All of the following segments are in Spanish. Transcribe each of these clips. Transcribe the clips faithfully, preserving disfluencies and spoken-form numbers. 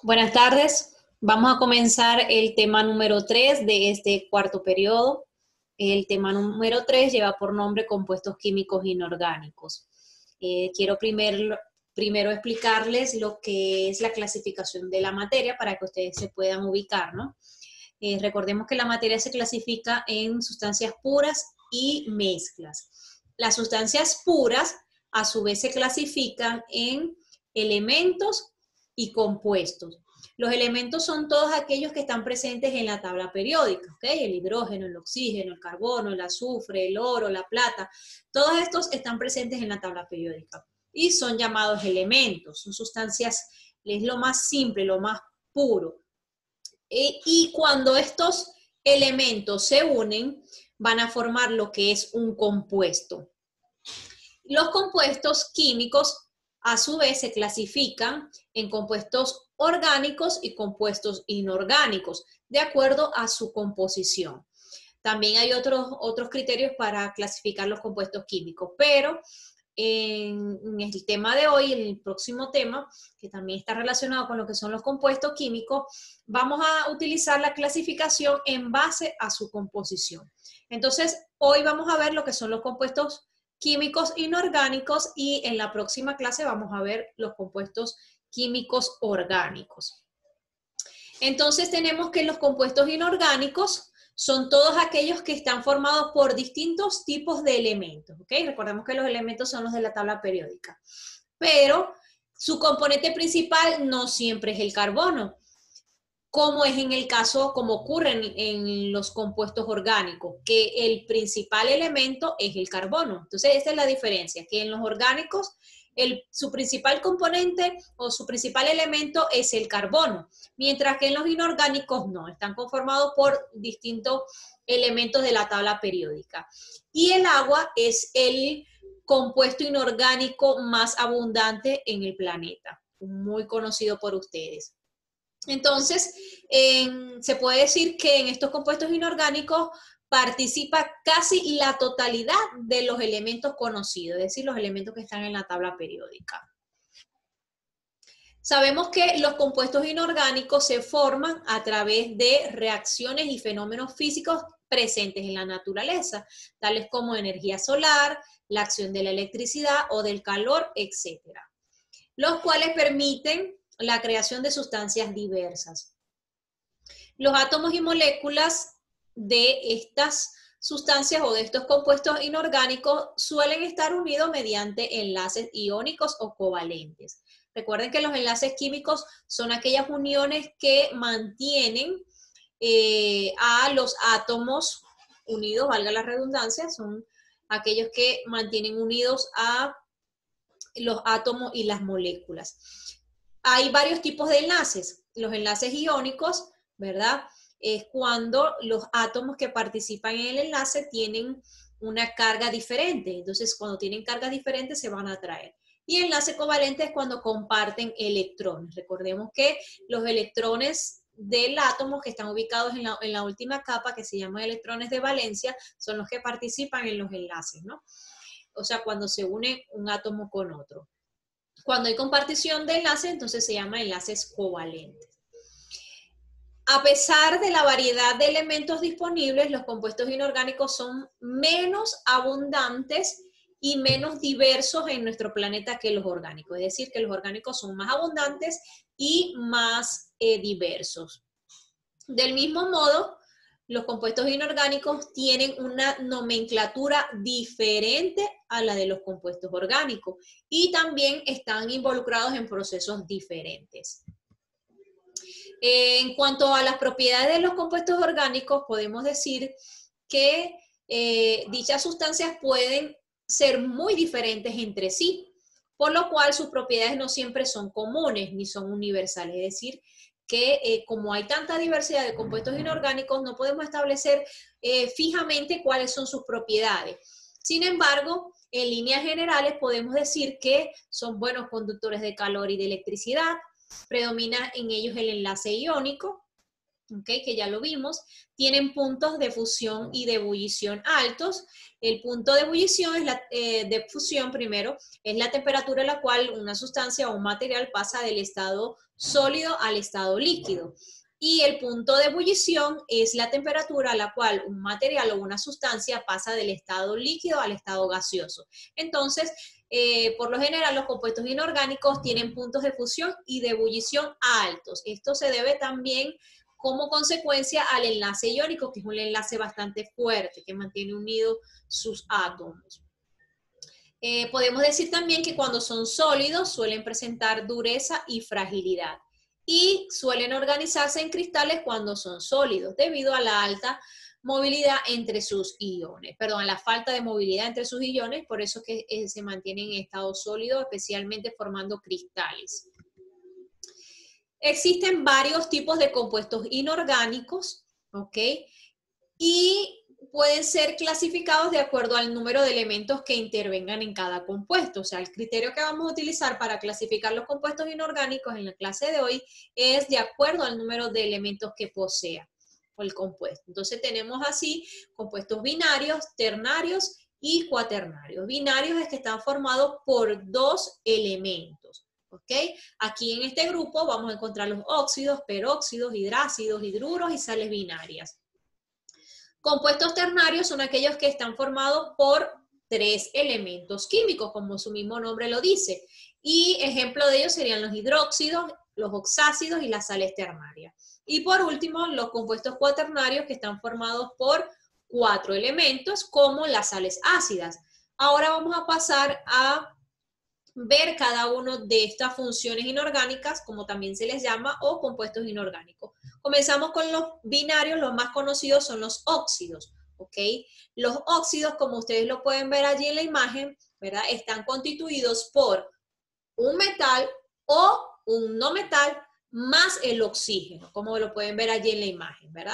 Buenas tardes. Vamos a comenzar el tema número tres de este cuarto periodo. El tema número tres lleva por nombre compuestos químicos inorgánicos. Eh, quiero primer, primero explicarles lo que es la clasificación de la materia para que ustedes se puedan ubicar, ¿no? Eh, recordemos que la materia se clasifica en sustancias puras y mezclas. Las sustancias puras, a su vez, se clasifican en elementos y compuestos. Los elementos son todos aquellos que están presentes en la tabla periódica, ¿ok? El hidrógeno, el oxígeno, el carbono, el azufre, el oro, la plata, todos estos están presentes en la tabla periódica y son llamados elementos, son sustancias, es lo más simple, lo más puro. E, y cuando estos elementos se unen, van a formar lo que es un compuesto. Los compuestos químicos, a su vez, se clasifican en compuestos orgánicos y compuestos inorgánicos, de acuerdo a su composición. También hay otros, otros criterios para clasificar los compuestos químicos, pero en, en el tema de hoy, en el próximo tema, que también está relacionado con lo que son los compuestos químicos, vamos a utilizar la clasificación en base a su composición. Entonces, hoy vamos a ver lo que son los compuestos químicos inorgánicos y en la próxima clase vamos a ver los compuestos químicos orgánicos. Entonces tenemos que los compuestos inorgánicos son todos aquellos que están formados por distintos tipos de elementos, ¿ok? Recordemos que los elementos son los de la tabla periódica, pero su componente principal no siempre es el carbono, como es en el caso, como ocurre en, en los compuestos orgánicos, que el principal elemento es el carbono. Entonces, esa es la diferencia, que en los orgánicos el, su principal componente o su principal elemento es el carbono, mientras que en los inorgánicos no, están conformados por distintos elementos de la tabla periódica. Y el agua es el compuesto inorgánico más abundante en el planeta, muy conocido por ustedes. Entonces, eh, se puede decir que en estos compuestos inorgánicos participa casi la totalidad de los elementos conocidos, es decir, los elementos que están en la tabla periódica. Sabemos que los compuestos inorgánicos se forman a través de reacciones y fenómenos físicos presentes en la naturaleza, tales como energía solar, la acción de la electricidad o del calor, etcétera, los cuales permiten la creación de sustancias diversas. Los átomos y moléculas de estas sustancias o de estos compuestos inorgánicos suelen estar unidos mediante enlaces iónicos o covalentes. Recuerden que los enlaces químicos son aquellas uniones que mantienen eh, a los átomos unidos, valga la redundancia, son aquellos que mantienen unidos a los átomos y las moléculas. Hay varios tipos de enlaces. Los enlaces iónicos, ¿verdad? Es cuando los átomos que participan en el enlace tienen una carga diferente. Entonces, cuando tienen cargas diferentes, se van a atraer. Y enlace covalente es cuando comparten electrones. Recordemos que los electrones del átomo que están ubicados en la, en la última capa, que se llaman electrones de valencia, son los que participan en los enlaces, ¿no? O sea, cuando se une un átomo con otro. Cuando hay compartición de enlaces, entonces se llama enlaces covalentes. A pesar de la variedad de elementos disponibles, los compuestos inorgánicos son menos abundantes y menos diversos en nuestro planeta que los orgánicos. Es decir, que los orgánicos son más abundantes y más eh, diversos. Del mismo modo, los compuestos inorgánicos tienen una nomenclatura diferente a la de los compuestos orgánicos y también están involucrados en procesos diferentes. En cuanto a las propiedades de los compuestos orgánicos, podemos decir que eh, dichas sustancias pueden ser muy diferentes entre sí, por lo cual sus propiedades no siempre son comunes ni son universales, es decir, que eh, como hay tanta diversidad de compuestos inorgánicos, no podemos establecer eh, fijamente cuáles son sus propiedades. Sin embargo, en líneas generales podemos decir que son buenos conductores de calor y de electricidad, predomina en ellos el enlace iónico, Okay, que ya lo vimos, tienen puntos de fusión y de ebullición altos. El punto de ebullición, es la, eh, de fusión primero, es la temperatura a la cual una sustancia o un material pasa del estado sólido al estado líquido. Y el punto de ebullición es la temperatura a la cual un material o una sustancia pasa del estado líquido al estado gaseoso. Entonces, eh, por lo general, los compuestos inorgánicos tienen puntos de fusión y de ebullición altos. Esto se debe también como consecuencia al enlace iónico, que es un enlace bastante fuerte, que mantiene unidos sus átomos. Eh, podemos decir también que cuando son sólidos suelen presentar dureza y fragilidad, y suelen organizarse en cristales cuando son sólidos, debido a la alta movilidad entre sus iones, perdón, a la falta de movilidad entre sus iones, por eso que eh, se mantienen en estado sólido, especialmente formando cristales. Existen varios tipos de compuestos inorgánicos, ¿ok? Y pueden ser clasificados de acuerdo al número de elementos que intervengan en cada compuesto. O sea, el criterio que vamos a utilizar para clasificar los compuestos inorgánicos en la clase de hoy es de acuerdo al número de elementos que posea el compuesto. Entonces tenemos así compuestos binarios, ternarios y cuaternarios. Binarios es que están formados por dos elementos. ¿Ok? Aquí en este grupo vamos a encontrar los óxidos, peróxidos, hidrácidos, hidruros y sales binarias. Compuestos ternarios son aquellos que están formados por tres elementos químicos, como su mismo nombre lo dice. Y ejemplo de ellos serían los hidróxidos, los oxácidos y las sales ternarias. Y por último, los compuestos cuaternarios, que están formados por cuatro elementos, como las sales ácidas. Ahora vamos a pasar a ver cada uno de estas funciones inorgánicas, como también se les llama, o compuestos inorgánicos. Comenzamos con los binarios. Los más conocidos son los óxidos, ¿ok? Los óxidos, como ustedes lo pueden ver allí en la imagen, ¿verdad? Están constituidos por un metal o un no metal más el oxígeno, como lo pueden ver allí en la imagen, ¿verdad?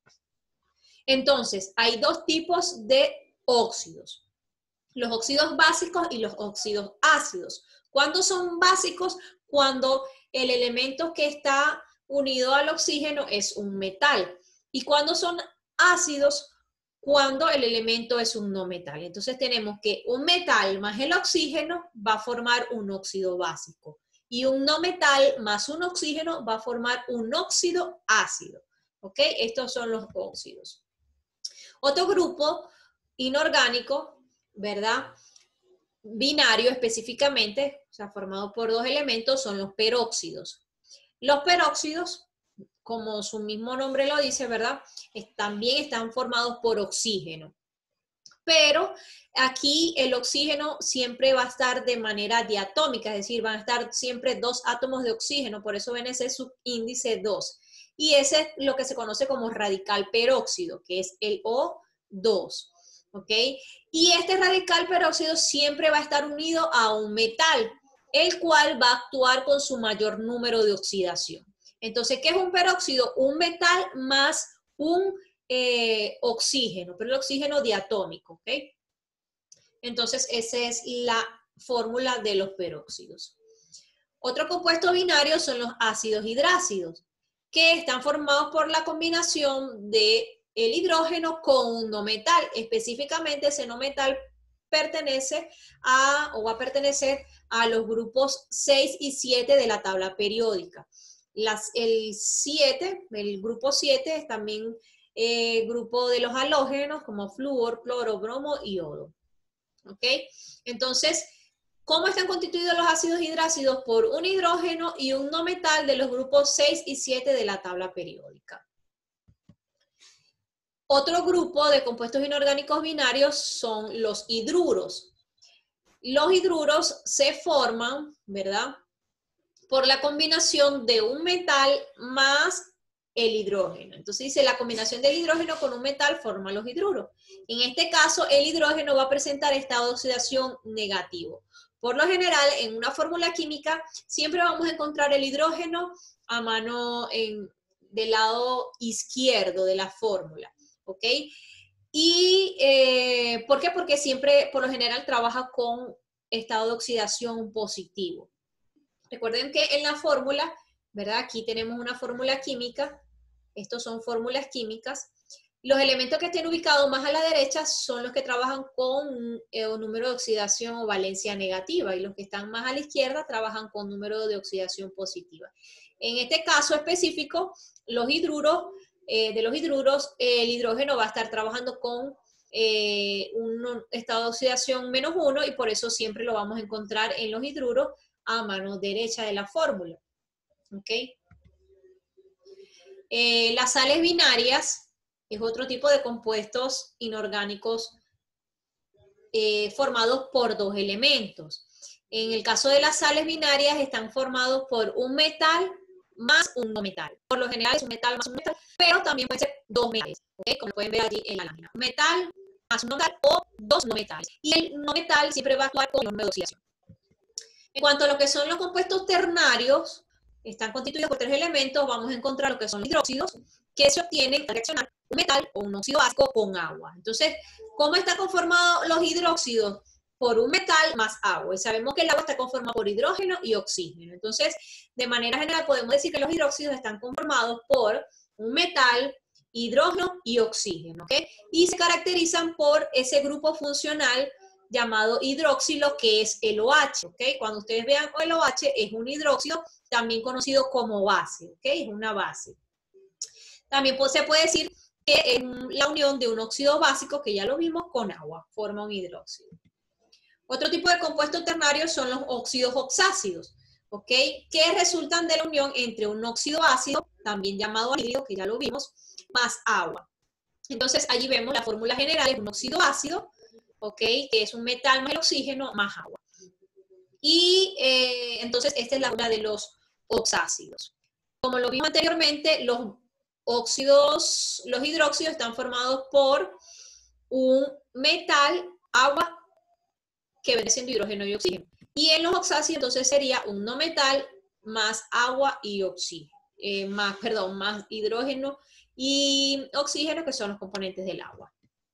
Entonces, hay dos tipos de óxidos: los óxidos básicos y los óxidos ácidos. ¿Cuándo son básicos? Cuando el elemento que está unido al oxígeno es un metal. ¿Y cuándo son ácidos? Cuando el elemento es un no metal. Entonces tenemos que un metal más el oxígeno va a formar un óxido básico. Y un no metal más un oxígeno va a formar un óxido ácido. ¿Ok? Estos son los óxidos. Otro grupo inorgánico, ¿verdad? Binario específicamente, o sea, formado por dos elementos, son los peróxidos. Los peróxidos, como su mismo nombre lo dice, ¿verdad? Es, también están formados por oxígeno. Pero aquí el oxígeno siempre va a estar de manera diatómica, es decir, van a estar siempre dos átomos de oxígeno, por eso ven ese subíndice dos. Y ese es lo que se conoce como radical peróxido, que es el O dos. ¿Ok? Y este radical peróxido siempre va a estar unido a un metal, el cual va a actuar con su mayor número de oxidación. Entonces, ¿qué es un peróxido? Un metal más un eh, oxígeno, pero el oxígeno diatómico, ¿ok? Entonces, esa es la fórmula de los peróxidos. Otro compuesto binario son los ácidos hidrácidos, que están formados por la combinación de el hidrógeno con un no metal. Específicamente ese no metal pertenece a, o va a pertenecer a los grupos seis y siete de la tabla periódica. Las, el siete, el grupo siete es también el eh, grupo de los halógenos como flúor, cloro, bromo y yodo. ¿Ok? Entonces, ¿cómo están constituidos los ácidos hidrácidos? Por un hidrógeno y un no metal de los grupos seis y siete de la tabla periódica. Otro grupo de compuestos inorgánicos binarios son los hidruros. Los hidruros se forman, ¿verdad?, por la combinación de un metal más el hidrógeno. Entonces dice, la combinación del hidrógeno con un metal forma los hidruros. En este caso, el hidrógeno va a presentar estado de oxidación negativo. Por lo general, en una fórmula química, siempre vamos a encontrar el hidrógeno a mano en, del lado izquierdo de la fórmula. ¿Ok? Y, eh, ¿por qué? Porque siempre, por lo general, trabaja con estado de oxidación positivo. Recuerden que en la fórmula, ¿verdad? Aquí tenemos una fórmula química Estos son fórmulas químicas. Los elementos que estén ubicados más a la derecha son los que trabajan con un, eh, un número de oxidación o valencia negativa, y los que están más a la izquierda trabajan con número de oxidación positiva. En este caso específico, los hidruros, eh, de los hidruros, eh, el hidrógeno va a estar trabajando con eh, un estado de oxidación menos uno, y por eso siempre lo vamos a encontrar en los hidruros a mano derecha de la fórmula. ¿Ok? Eh, las sales binarias es otro tipo de compuestos inorgánicos eh, formados por dos elementos. En el caso de las sales binarias están formados por un metal más un no metal. Por lo general es un metal más un metal, pero también puede ser dos metales, ¿okay? Como pueden ver allí en la lámina. Metal más un no metal o dos no metales. Y el no metal siempre va a actuar con número de oxidación. En cuanto a lo que son los compuestos ternarios, están constituidos por tres elementos. Vamos a encontrar lo que son los hidróxidos, que se obtienen al reaccionar un metal o un óxido básico con agua. Entonces, ¿cómo están conformados los hidróxidos? Por un metal más agua. Y sabemos que el agua está conformada por hidrógeno y oxígeno. Entonces, de manera general podemos decir que los hidróxidos están conformados por un metal, hidrógeno y oxígeno, ¿ok? Y se caracterizan por ese grupo funcional llamado hidroxilo, que es el OH, ¿ok? Cuando ustedes vean el OH, es un hidróxido, también conocido como base, ¿ok? Es una base. También se puede decir que es la unión de un óxido básico, que ya lo vimos, con agua, forma un hidróxido. Otro tipo de compuestos ternarios son los óxidos oxácidos, ¿ok? Que resultan de la unión entre un óxido ácido, también llamado anhídrido, que ya lo vimos, más agua. Entonces, allí vemos la fórmula general, es un óxido ácido, ¿ok? Que es un metal más el oxígeno más agua. Y eh, entonces, esta es la fórmula de los oxácidos. Como lo vimos anteriormente, los óxidos, los hidróxidos están formados por un metal, agua, que viene siendo hidrógeno y oxígeno. Y en los oxácidos entonces sería un no metal más agua y oxígeno, eh, más, perdón, más hidrógeno y oxígeno, que son los componentes del agua.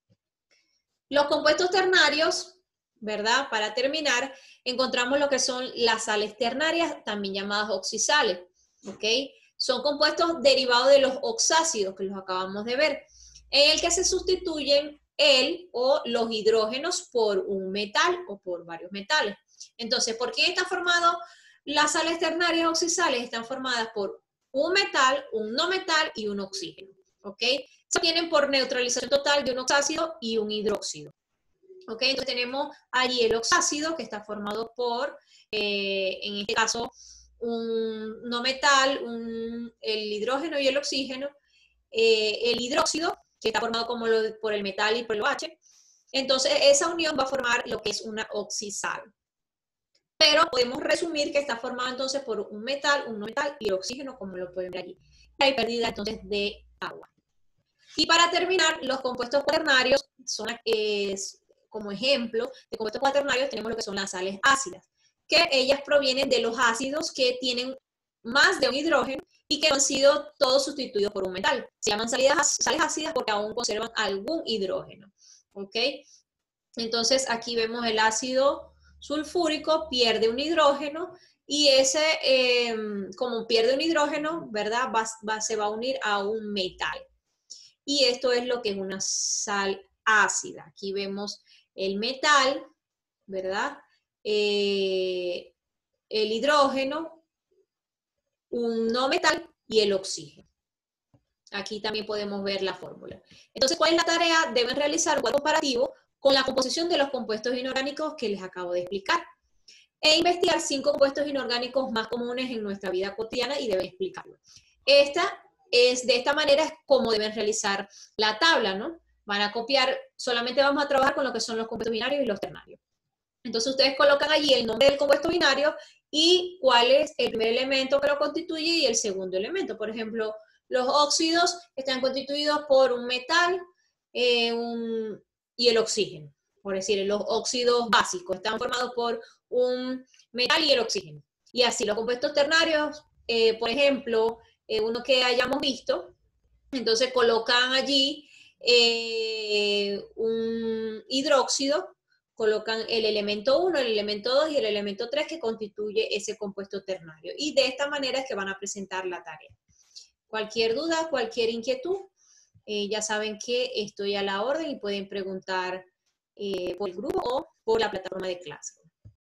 Los compuestos ternarios, ¿verdad? Para terminar, encontramos lo que son las sales ternarias, también llamadas oxisales, ¿ok? Son compuestos derivados de los oxácidos, que los acabamos de ver, en el que se sustituyen el o los hidrógenos por un metal o por varios metales. Entonces, ¿por qué están formados las sales ternarias oxisales? Están formadas por un metal, un no metal y un oxígeno, ¿ok? Se obtienen por neutralización total de un oxácido y un hidróxido, ¿ok? Entonces tenemos allí el oxácido, que está formado por, eh, en este caso, un no metal, un, el hidrógeno y el oxígeno, eh, el hidróxido, que está formado como lo, por el metal y por el OH. Entonces, esa unión va a formar lo que es una oxisal. Pero podemos resumir que está formado entonces por un metal, un no metal y el oxígeno, como lo pueden ver allí. Hay pérdida entonces de agua. Y para terminar, los compuestos cuaternarios son, eh, como ejemplo de compuestos cuaternarios, tenemos lo que son las sales ácidas, que ellas provienen de los ácidos que tienen más de un hidrógeno y que han sido todos sustituidos por un metal. Se llaman salidas, sales ácidas porque aún conservan algún hidrógeno, ¿ok? Entonces aquí vemos el ácido sulfúrico, pierde un hidrógeno, y ese, eh, como pierde un hidrógeno, ¿verdad? Va, va, se va a unir a un metal. Y esto es lo que es una sal ácida. Aquí vemos el metal, ¿verdad? Eh, el hidrógeno, un no metal y el oxígeno. Aquí también podemos ver la fórmula. Entonces, ¿cuál es la tarea? Deben realizar un cuadro comparativo con la composición de los compuestos inorgánicos que les acabo de explicar, e investigar cinco compuestos inorgánicos más comunes en nuestra vida cotidiana y deben explicarlo. Esta es, de esta manera es como deben realizar la tabla, ¿no? Van a copiar, solamente vamos a trabajar con lo que son los compuestos binarios y los ternarios. Entonces ustedes colocan allí el nombre del compuesto binario y cuál es el primer elemento que lo constituye y el segundo elemento. Por ejemplo, los óxidos están constituidos por un metal eh, un, y el oxígeno. Por decir, los óxidos básicos están formados por un metal y el oxígeno. Y así los compuestos ternarios, eh, por ejemplo, eh, uno que hayamos visto, entonces colocan allí eh, un hidróxido, colocan el elemento uno, el elemento dos y el elemento tres que constituye ese compuesto ternario. Y de esta manera es que van a presentar la tarea. Cualquier duda, cualquier inquietud, eh, ya saben que estoy a la orden y pueden preguntar eh, por el grupo o por la plataforma de clase.